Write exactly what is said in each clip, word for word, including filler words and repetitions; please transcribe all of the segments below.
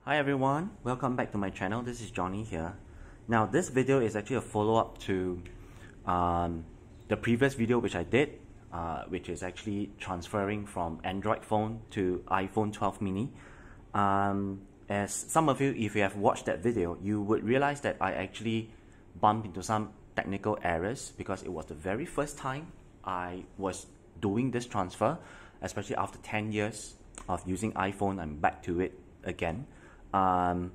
Hi everyone, welcome back to my channel. This is Johnny here. Now this video is actually a follow-up to um, the previous video which I did, uh, which is actually transferring from Android phone to iPhone twelve mini. Um, as some of you, if you have watched that video, you would realize that I actually bumped into some technical errors because it was the very first time I was doing this transfer, especially after ten years of using iPhone. I'm back to it again. Um,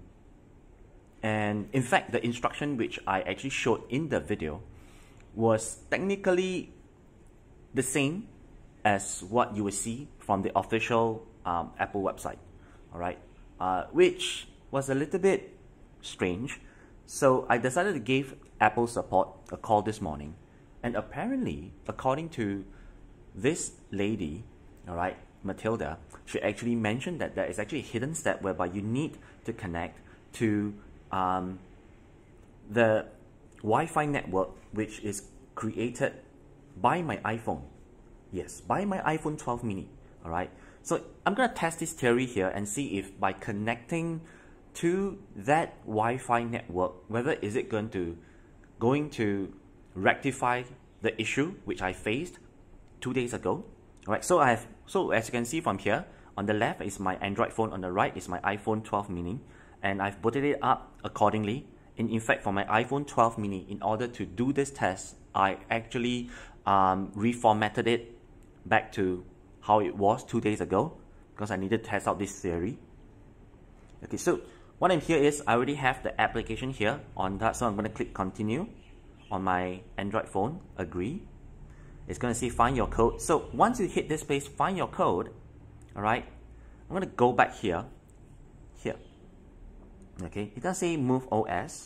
and in fact, the instruction which I actually showed in the video was technically the same as what you will see from the official um, Apple website, all right, uh, which was a little bit strange. So I decided to give Apple support a call this morning, and apparently, according to this lady, all right, Matilda, she actually mentioned that there is actually a hidden step whereby you need to connect to um, the Wi-Fi network which is created by my iPhone. Yes, by my iPhone twelve mini. All right. So I'm going to test this theory here and see if by connecting to that Wi-Fi network, whether is it going to going to rectify the issue which I faced two days ago. All right. So I have so as you can see from here, on the left is my Android phone, on the right is my iPhone twelve mini, and I've booted it up accordingly. And in fact, for my iPhone twelve mini, in order to do this test, I actually um, reformatted it back to how it was two days ago because I needed to test out this theory. Okay, so what I'm here is I already have the application here on that, so I'm going to click continue on my Android phone, agree. It's going to say find your code. So once you hit this place, find your code, all right, I'm going to go back here, here. Okay, it does say move O S.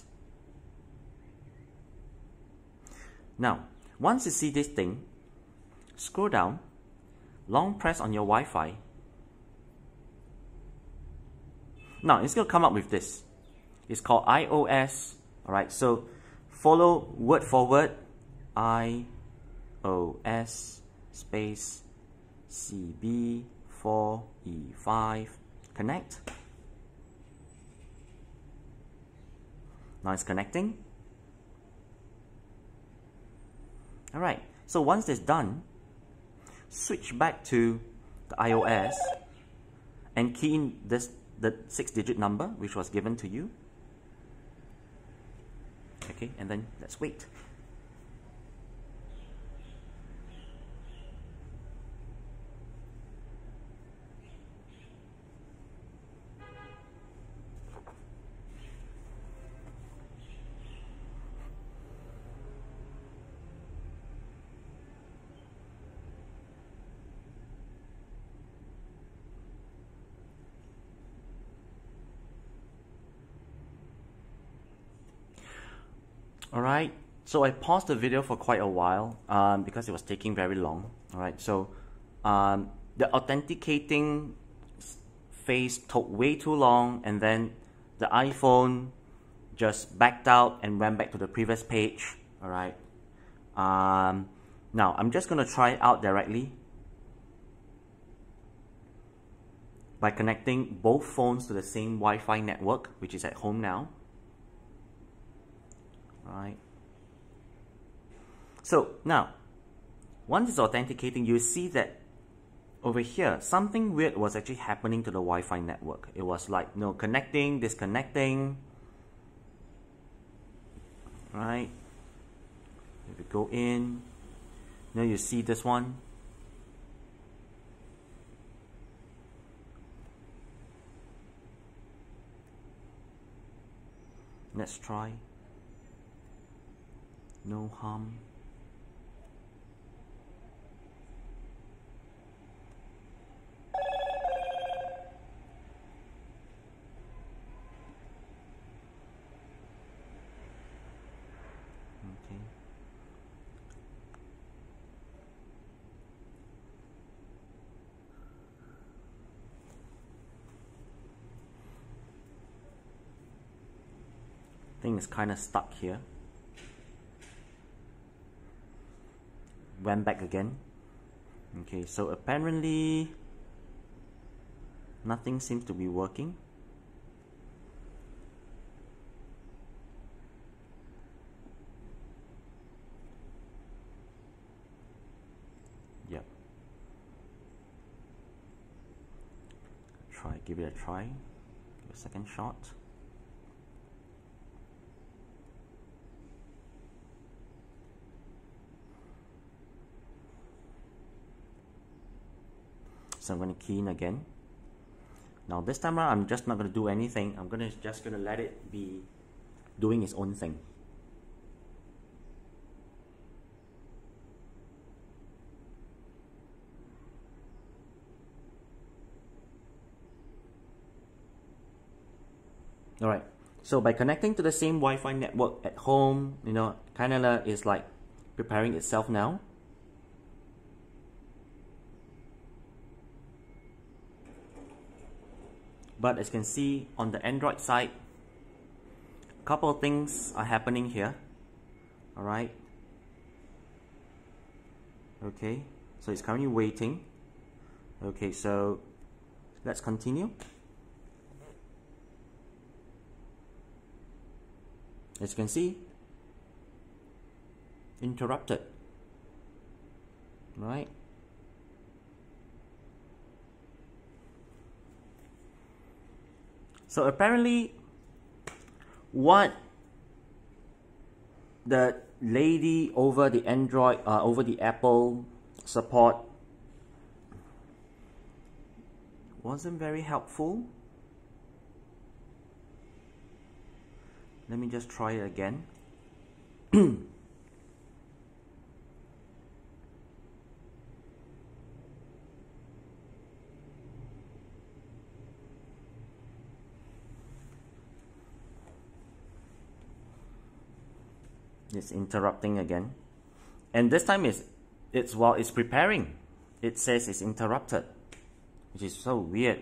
Now, once you see this thing, scroll down, long press on your Wi-Fi. Now, it's going to come up with this. It's called iOS, all right, so follow word for word, I O S space C B four E five, connect. Now it's connecting. All right, so once it's done, switch back to the iOS and key in this the six digit number which was given to you. Okay, and then let's wait. Alright, so I paused the video for quite a while um, because it was taking very long. Alright, so um, the authenticating phase took way too long, and then the iPhone just backed out and went back to the previous page. Alright, um, now I'm just going to try it out directly by connecting both phones to the same Wi-Fi network which is at home now. Right. So now, once it's authenticating, you see that over here, something weird was actually happening to the Wi-Fi network. It was like, you know, connecting, disconnecting. Right. If you go in, now you see this one. Let's try. No harm. Okay. Thing is kind of stuck here. Went back again. Okay, so apparently nothing seems to be working. try, give it a try, give a second shot. So I'm going to key in again. Now this time around, I'm just not going to do anything. I'm going to just going to let it be doing its own thing. All right. So by connecting to the same Wi-Fi network at home, you know, kind of is like preparing itself now. But as you can see on the Android side, a couple of things are happening here. All right. Okay, so it's currently waiting. Okay, so let's continue. As you can see, interrupted. Right. So apparently, what the lady over the Android, uh, over the Apple support wasn't very helpful. Let me just try it again. It's interrupting again, and this time it's it's while it's preparing, it says it's interrupted, which is so weird,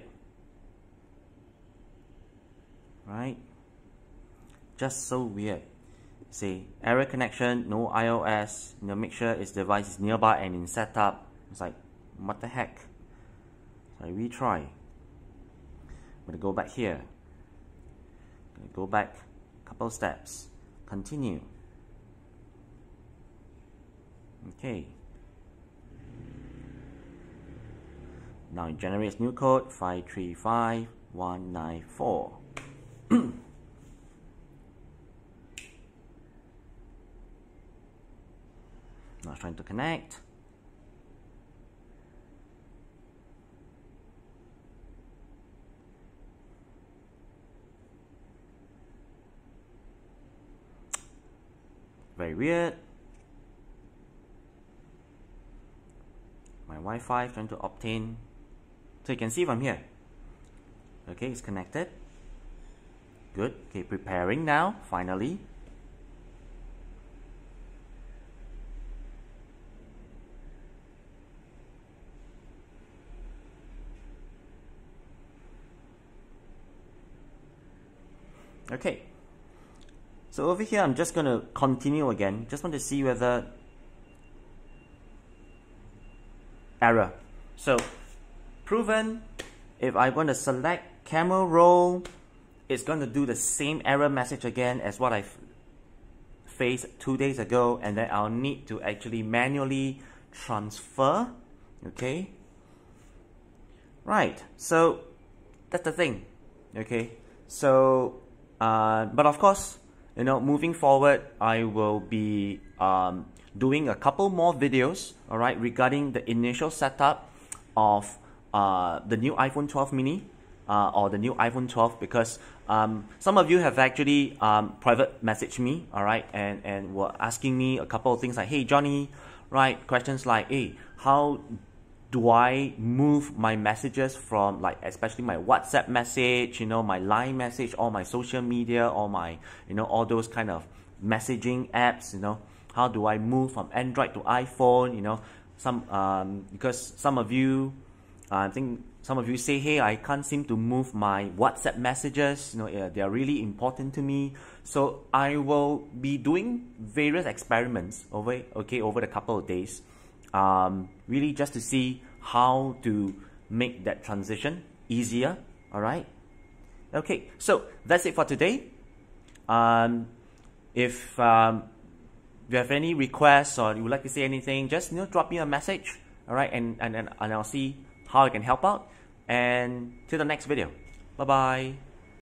right? Just so weird. See, error connection, no iOS, you know, make sure its device is nearby and in setup. It's like, what the heck? So I retry. I'm gonna go back here. Gonna go back a couple steps. Continue. Okay. Now it generates new code five three five one nine four. Now it's trying to connect. Very weird. My Wi-Fi trying to obtain. So you can see from here. Okay, it's connected. Good. Okay, preparing now, finally. Okay. So over here, I'm just going to continue again. Just want to see whether error. So proven, if I want to select camera roll, it's going to do the same error message again as what I faced two days ago, and then I'll need to actually manually transfer. Okay. Right. So that's the thing. Okay. So, uh, but of course, you know, moving forward, I will be um, doing a couple more videos, all right, regarding the initial setup of uh, the new iPhone twelve mini uh, or the new iPhone twelve, because um, some of you have actually um, private messaged me, all right, and, and were asking me a couple of things like, hey, Johnny, right, questions like, hey, how do I move my messages from, like, especially my WhatsApp message, you know, my Line message, all my social media, all my, you know, all those kind of messaging apps, you know, how do I move from Android to iPhone, you know, some, um, because some of you, uh, I think some of you say, hey, I can't seem to move my WhatsApp messages, you know, yeah, they are really important to me. So I will be doing various experiments over, okay, over the couple of days. Um, really just to see how to make that transition easier, all right? Okay, so that's it for today. Um, if um, you have any requests or you would like to say anything, just, you know, drop me a message, all right? And, and, and, and I'll see how I can help out. And till the next video. Bye bye.